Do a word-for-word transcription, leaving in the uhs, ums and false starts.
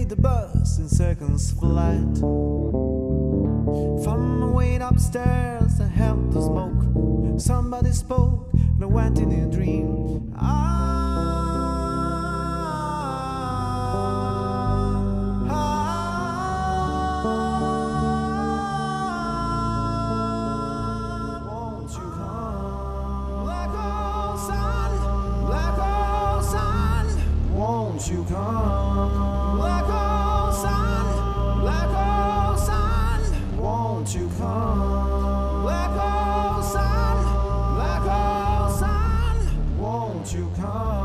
beat the bus in seconds flight. From my way upstairs, I held the smoke. Somebody spoke, and I went in a dream. Ah, won't you come? Black old sun, black old sun, won't you come? Black old sun, black old sun, won't you come? Black old sun, black old sun, won't you come?